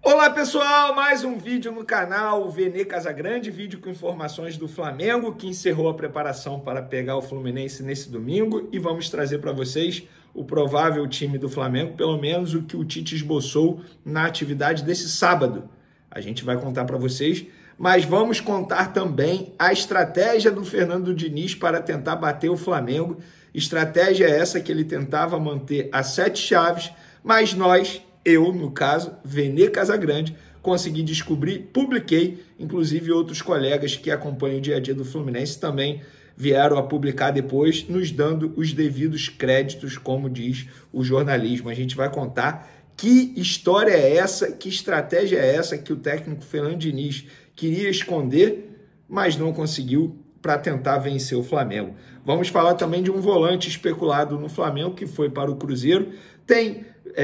Olá pessoal, mais um vídeo no canal Vene Casagrande, vídeo com informações do Flamengo, que encerrou a preparação para pegar o Fluminense nesse domingo, e vamos trazer para vocês o provável time do Flamengo, pelo menos o que o Tite esboçou na atividade desse sábado. A gente vai contar para vocês, mas vamos contar também a estratégia do Fernando Diniz para tentar bater o Flamengo. Estratégia essa que ele tentava manter as 7 chaves, mas eu, no caso, Vene Casagrande, consegui descobrir, publiquei, inclusive outros colegas que acompanham o dia a dia do Fluminense também vieram a publicar depois, nos dando os devidos créditos, como diz o jornalismo. A gente vai contar que história é essa, que estratégia é essa que o técnico Fernando Diniz queria esconder, mas não conseguiu, para tentar vencer o Flamengo. Vamos falar também de um volante especulado no Flamengo, que foi para o Cruzeiro. Tem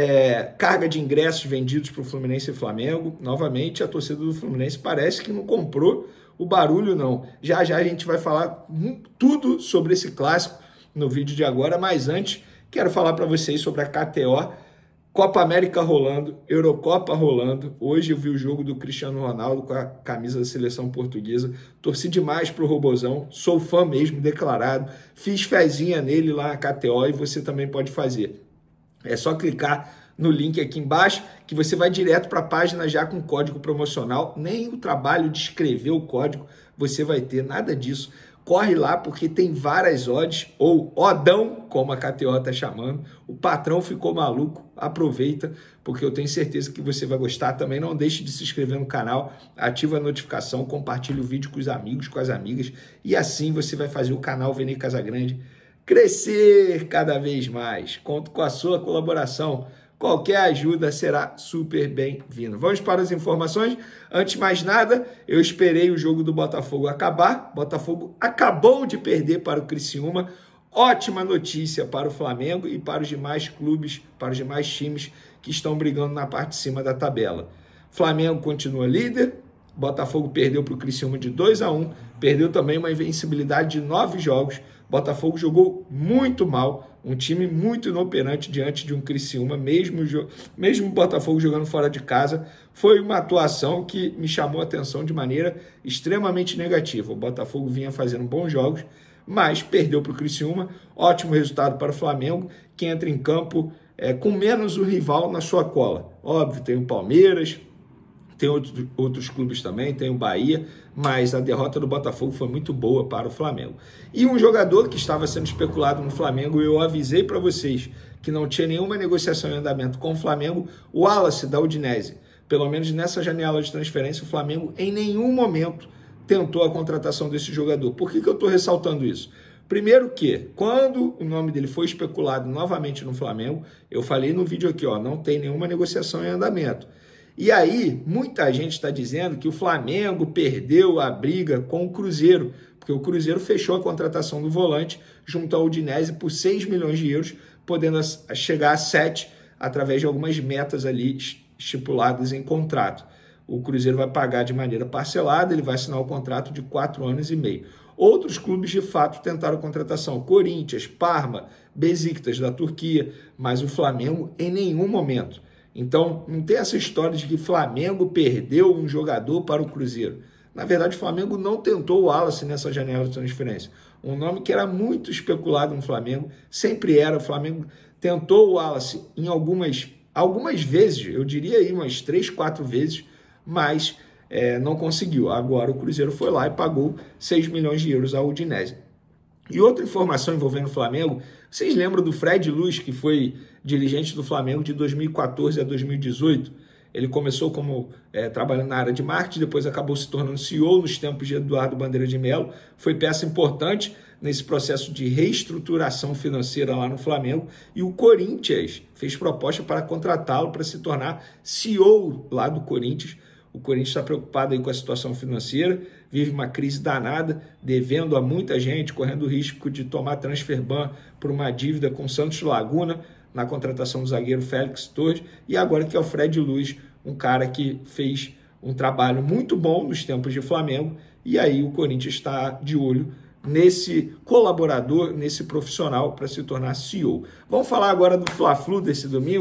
carga de ingressos vendidos para o Fluminense e Flamengo. Novamente, a torcida do Fluminense parece que não comprou o barulho, não. Já a gente vai falar tudo sobre esse clássico no vídeo de agora, mas antes, quero falar para vocês sobre a KTO. Copa América rolando, Eurocopa rolando. Hoje eu vi o jogo do Cristiano Ronaldo com a camisa da seleção portuguesa. Torci demais pro Robozão, sou fã mesmo, declarado. Fiz fezinha nele lá na KTO e você também pode fazer. É só clicar no link aqui embaixo que você vai direto para a página já com código promocional. Nem o trabalho de escrever o código você vai ter, nada disso. Corre lá porque tem várias odds, ou odão, como a KTO está chamando. O patrão ficou maluco, aproveita, porque eu tenho certeza que você vai gostar. Também não deixe de se inscrever no canal, ativa a notificação, compartilhe o vídeo com os amigos, com as amigas, e assim você vai fazer o canal Vene Casagrande crescer cada vez mais. Conto com a sua colaboração. Qualquer ajuda será super bem-vinda. Vamos para as informações. Antes de mais nada, eu esperei o jogo do Botafogo acabar. Botafogo acabou de perder para o Criciúma. Ótima notícia para o Flamengo e para os demais clubes, para os demais times que estão brigando na parte de cima da tabela. Flamengo continua líder. Botafogo perdeu para o Criciúma de 2-1. Perdeu também uma invencibilidade de 9 jogos. Botafogo jogou muito mal, um time muito inoperante diante de um Criciúma, mesmo o Botafogo jogando fora de casa. Foi uma atuação que me chamou a atenção de maneira extremamente negativa. O Botafogo vinha fazendo bons jogos, mas perdeu para o Criciúma. Ótimo resultado para o Flamengo, que entra em campo com menos o rival na sua cola. Óbvio, tem o Palmeiras, tem outros clubes também, tem o Bahia, mas a derrota do Botafogo foi muito boa para o Flamengo. E um jogador que estava sendo especulado no Flamengo, eu avisei para vocês que não tinha nenhuma negociação em andamento com o Flamengo, o Wallace da Udinese. Pelo menos nessa janela de transferência, o Flamengo em nenhum momento tentou a contratação desse jogador. Por que eu estou ressaltando isso? Primeiro que, quando o nome dele foi especulado novamente no Flamengo, eu falei no vídeo aqui, não tem nenhuma negociação em andamento. E aí, muita gente está dizendo que o Flamengo perdeu a briga com o Cruzeiro, porque o Cruzeiro fechou a contratação do volante junto ao Udinese por 6 milhões de euros, podendo chegar a 7 através de algumas metas ali estipuladas em contrato. O Cruzeiro vai pagar de maneira parcelada, ele vai assinar o contrato de 4 anos e meio. Outros clubes, de fato, tentaram a contratação. Corinthians, Parma, Besiktas da Turquia, mas o Flamengo em nenhum momento. Então, não tem essa história de que Flamengo perdeu um jogador para o Cruzeiro. Na verdade, o Flamengo não tentou o Wallace nessa janela de transferência. Um nome que era muito especulado no Flamengo, sempre era. O Flamengo tentou o Wallace em algumas vezes, eu diria aí umas 3, 4 vezes, mas não conseguiu. Agora o Cruzeiro foi lá e pagou 6 milhões de euros ao Udinese. E outra informação envolvendo o Flamengo, vocês lembram do Fred Luz, que foi dirigente do Flamengo de 2014 a 2018? Ele começou como trabalhando na área de marketing, depois acabou se tornando CEO nos tempos de Eduardo Bandeira de Mello. Foi peça importante nesse processo de reestruturação financeira lá no Flamengo. E o Corinthians fez proposta para contratá-lo para se tornar CEO lá do Corinthians. O Corinthians está preocupado aí com a situação financeira, vive uma crise danada, devendo a muita gente, correndo o risco de tomar transfer ban por uma dívida com Santos Laguna, na contratação do zagueiro Félix Torres, e agora que é o Fred Luz, um cara que fez um trabalho muito bom nos tempos de Flamengo, e aí o Corinthians está de olho nesse colaborador, nesse profissional para se tornar CEO. Vamos falar agora do Fla-Flu desse domingo.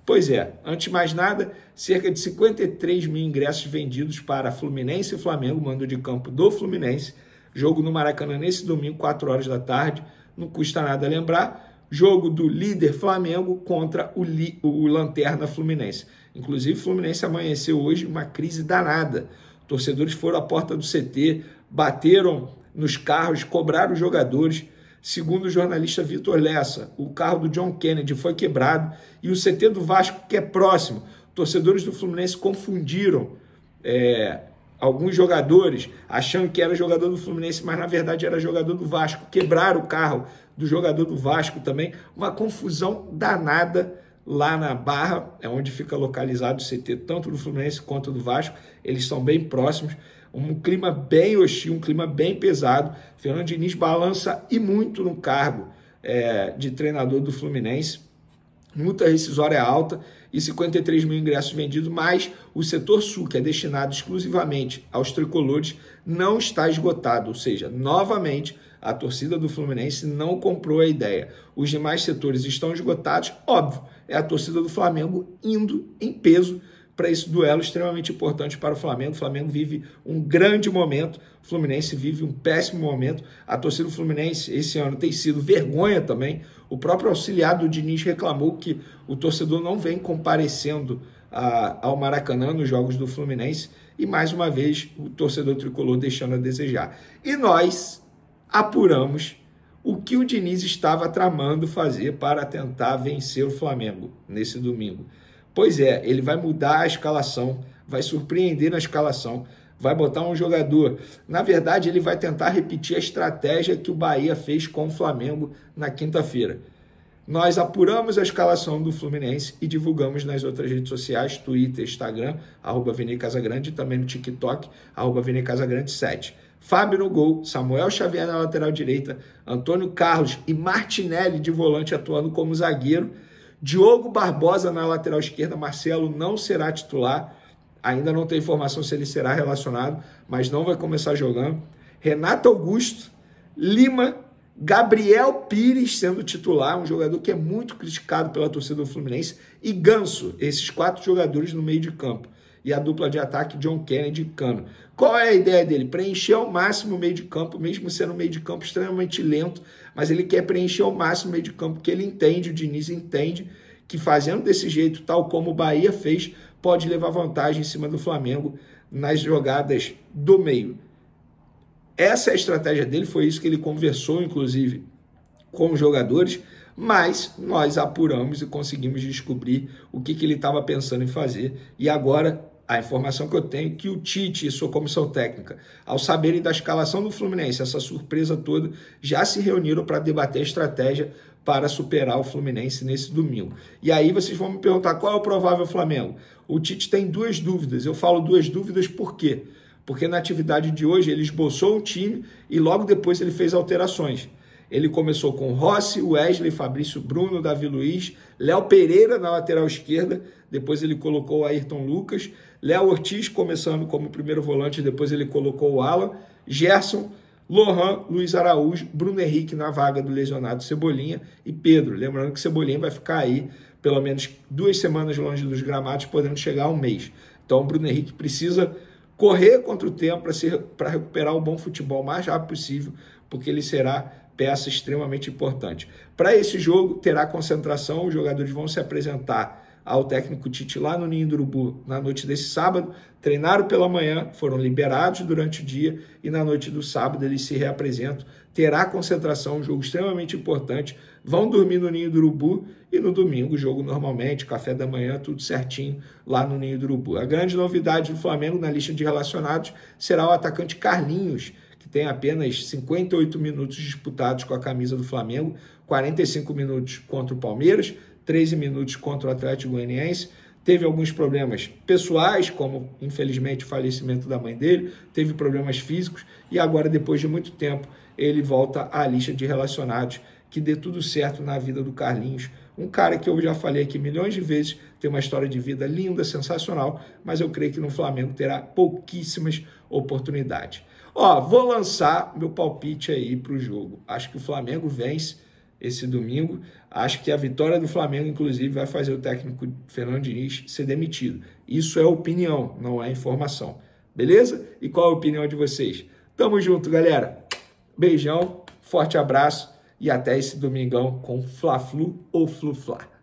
Pois é, antes de mais nada, cerca de 53 mil ingressos vendidos para Fluminense e Flamengo, mando de campo do Fluminense. Jogo no Maracanã nesse domingo, 4 horas da tarde. Não custa nada lembrar. Jogo do líder Flamengo contra o Lanterna Fluminense. Inclusive, o Fluminense amanheceu hoje uma crise danada. Torcedores foram à porta do CT, bateram nos carros, cobraram os jogadores. Segundo o jornalista Vitor Lessa, o carro do John Kennedy foi quebrado e o CT do Vasco, que é próximo, torcedores do Fluminense confundiram alguns jogadores, achando que era jogador do Fluminense, mas na verdade era jogador do Vasco. Quebraram o carro do jogador do Vasco também. Uma confusão danada lá na Barra, é onde fica localizado o CT, tanto do Fluminense quanto do Vasco. Eles são bem próximos. Um clima bem hostil, um clima bem pesado. Fernando Diniz balança e muito no cargo de treinador do Fluminense. Multa rescisória alta e 53 mil ingressos vendidos, mas o setor sul, que é destinado exclusivamente aos tricolores, não está esgotado. Ou seja, novamente, a torcida do Fluminense não comprou a ideia. Os demais setores estão esgotados. Óbvio, é a torcida do Flamengo indo em peso para esse duelo extremamente importante para o Flamengo. O Flamengo vive um grande momento, o Fluminense vive um péssimo momento. A torcida do Fluminense esse ano tem sido vergonha também. O próprio auxiliar do Diniz reclamou que o torcedor não vem comparecendo ao Maracanã nos jogos do Fluminense e, mais uma vez, o torcedor tricolor deixando a desejar. E nós apuramos o que o Diniz estava tramando fazer para tentar vencer o Flamengo nesse domingo. Pois é, ele vai mudar a escalação, vai surpreender na escalação, vai botar um jogador. Na verdade, ele vai tentar repetir a estratégia que o Bahia fez com o Flamengo na quinta-feira. Nós apuramos a escalação do Fluminense e divulgamos nas outras redes sociais, Twitter, Instagram, @VeneCasagrande, e também no TikTok, @VeneCasagrande7. Fábio no gol, Samuel Xavier na lateral direita, Antônio Carlos e Martinelli de volante atuando como zagueiro, Diogo Barbosa na lateral esquerda. Marcelo não será titular, ainda não tem informação se ele será relacionado, mas não vai começar jogando. Renato Augusto, Lima, Gabriel Pires sendo titular, um jogador que é muito criticado pela torcida do Fluminense, e Ganso, esses 4 jogadores no meio de campo. E a dupla de ataque, John Kennedy e Cano. Qual é a ideia dele? Preencher ao máximo o meio de campo, mesmo sendo um meio de campo extremamente lento, mas ele quer preencher ao máximo o meio de campo, porque ele entende, o Diniz entende, que fazendo desse jeito, tal como o Bahia fez, pode levar vantagem em cima do Flamengo nas jogadas do meio. Essa é a estratégia dele, foi isso que ele conversou, inclusive, com os jogadores, mas nós apuramos e conseguimos descobrir o que ele estava pensando em fazer. E agora, a informação que eu tenho é que o Tite e sua comissão técnica, ao saberem da escalação do Fluminense, essa surpresa toda, já se reuniram para debater a estratégia para superar o Fluminense nesse domingo. E aí vocês vão me perguntar qual é o provável Flamengo. O Tite tem 2 dúvidas. Eu falo 2 dúvidas por quê? Porque na atividade de hoje ele esboçou um time e logo depois ele fez alterações. Ele começou com Rossi, Wesley, Fabrício Bruno, Davi Luiz, Léo Pereira na lateral esquerda, depois ele colocou o Ayrton Lucas, Léo Ortiz começando como primeiro volante, depois ele colocou o Alan, Gerson, Lohan, Luiz Araújo, Bruno Henrique na vaga do lesionado Cebolinha e Pedro. Lembrando que Cebolinha vai ficar aí pelo menos 2 semanas longe dos gramados, podendo chegar a 1 mês. Então o Bruno Henrique precisa correr contra o tempo para recuperar o bom futebol o mais rápido possível, porque ele será peça extremamente importante. Para esse jogo, terá concentração, os jogadores vão se apresentar ao técnico Tite lá no Ninho do Urubu na noite desse sábado, treinaram pela manhã, foram liberados durante o dia e na noite do sábado eles se reapresentam, terá concentração, um jogo extremamente importante, vão dormir no Ninho do Urubu e no domingo jogo normalmente, café da manhã, tudo certinho lá no Ninho do Urubu. A grande novidade do Flamengo na lista de relacionados será o atacante Carlinhos, que tem apenas 58 minutos disputados com a camisa do Flamengo, 45 minutos contra o Palmeiras, 13 minutos contra o Atlético Goianiense. Teve alguns problemas pessoais, como infelizmente o falecimento da mãe dele, teve problemas físicos e agora, depois de muito tempo, ele volta à lista de relacionados. Que dê tudo certo na vida do Carlinhos, um cara que eu já falei aqui milhões de vezes, tem uma história de vida linda, sensacional, mas eu creio que no Flamengo terá pouquíssimas oportunidades. Vou lançar meu palpite aí para o jogo. Acho que o Flamengo vence esse domingo. Acho que a vitória do Flamengo, inclusive, vai fazer o técnico Fernando Diniz ser demitido. Isso é opinião, não é informação. Beleza? E qual a opinião de vocês? Tamo junto, galera. Beijão, forte abraço e até esse domingão com Fla-Flu ou Flu-Fla.